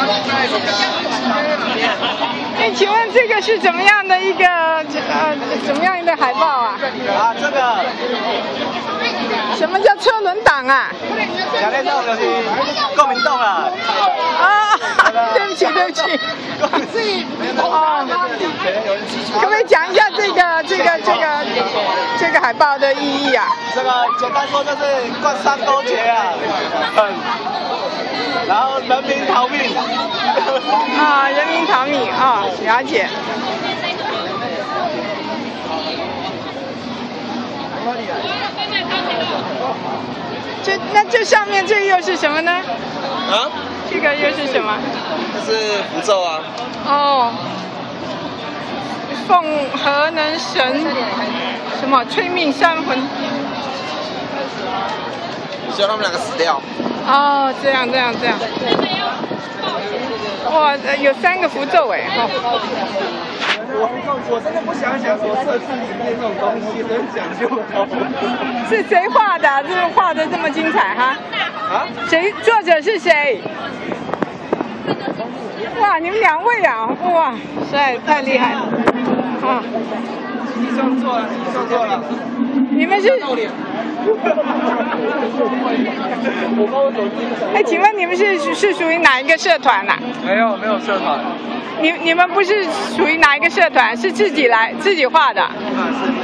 哎，请问这个是怎么样的一个怎么样的海报啊？ 啊，这个什么叫车轮党啊？ 两联动就是国民党啦。 啊，对不起对不起。哦，可不可以讲一下这个海报的意义啊？ 这个简单说就是官商勾结啊，然后人民逃命。 啊，人民逃命啊，了解。这上面这又是什么呢？ 啊？ 这个又是什么？ 这是符咒啊。 哦，奉核能神什么催命三魂？ 希望他们两个死掉。 哦，这样。哇，有3个符咒哎。 我真的不想说设计里面这种东西很讲究。 是谁画的？这个画的这么精彩哈？ 啊？ 作者是谁？哇，你们2位啊，哇，实在太厉害了。啊！ 你创作了。 你们是？哎，请问你们是属于哪一个社团呐？ 没有社团。 你们不是属于哪一个社团？是自己画的？ 是。